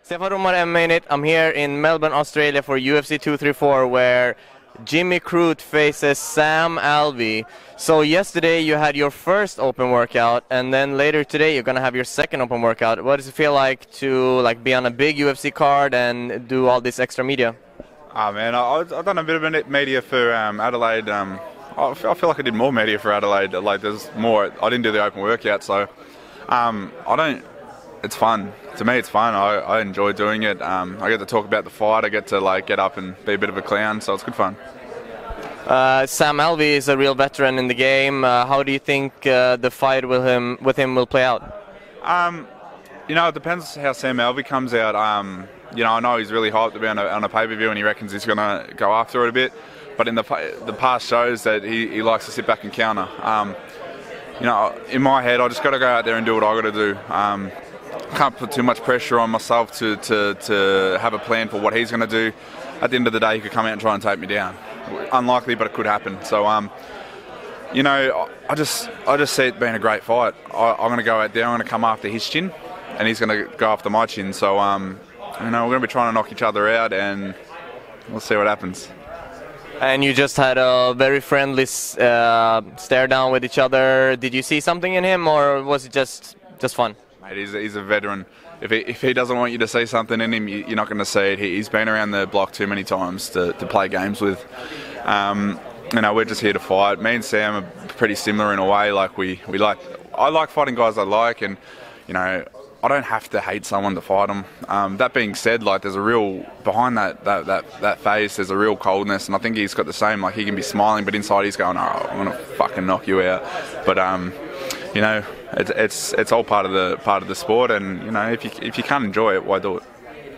Stefan Romar, MMAnytt. I'm here in Melbourne, Australia for UFC 234, where Brute Crute faces Sam Alvey. So yesterday you had your first open workout, and then later today you're gonna have your second open workout. What does it feel like to be on a big UFC card and do all this extra media? Oh man, I've done a bit of media for Adelaide. I feel like I did more media for Adelaide. Like there's more. I didn't do the open workout, so I don't. It's fun. To me, it's fun. I enjoy doing it. I get to talk about the fight. I get to get up and be a bit of a clown, so it's good fun. Sam Alvey is a real veteran in the game. How do you think the fight with him will play out? It depends how Sam Alvey comes out. I know he's really hyped to be on a pay-per-view, and he reckons he's going to go after it a bit. But in the past shows that he likes to sit back and counter. In my head, I just got to go out there and do what I got to do. Can't put too much pressure on myself to have a plan for what he's going to do. At the end of the day, he could come out and try and take me down. Unlikely, but it could happen. So, I just see it being a great fight. I'm going to go out there. I'm going to come after his chin, and he's going to go after my chin. So, we're going to be trying to knock each other out, and we'll see what happens. And you just had a very friendly stare down with each other. Did you see something in him, or was it just fun? Mate, he's a veteran. If he doesn't want you to see something in him, you're not going to see it. He's been around the block too many times to play games with. We're just here to fight. Me and Sam are pretty similar in a way. I like fighting guys I like, and I don't have to hate someone to fight them. That being said, there's a real behind that face. There's a real coldness, and I think he's got the same. He can be smiling, but inside he's going, "Oh, I'm gonna fucking knock you out." But it's all part of the sport, and if you can't enjoy it, why do it?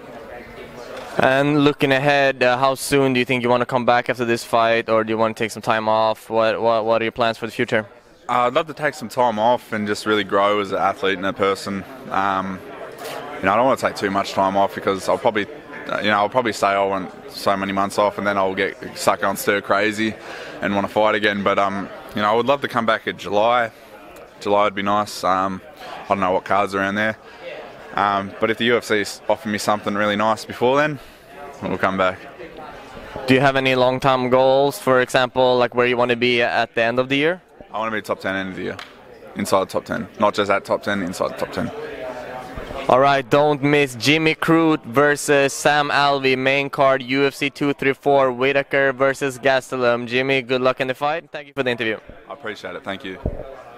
And looking ahead, how soon do you think you want to come back after this fight, or do you want to take some time off? What are your plans for the future? I'd love to take some time off and just really grow as an athlete and a person. I don't want to take too much time off because I'll probably say I want so many months off, and then I'll get stuck on stir crazy and want to fight again. But I would love to come back in July. July would be nice. I don't know what cards are around there. But if the UFC offer me something really nice before then, we'll come back. Do you have any long-term goals, for example, where you want to be at the end of the year? I want to be top 10 end of the year. Inside the top 10. Not just at top 10, inside the top 10. Alright, don't miss Brute Crute versus Sam Alvey, main card UFC 234, Whittaker versus Gastelum. Jimmy, good luck in the fight. Thank you for the interview. I appreciate it. Thank you.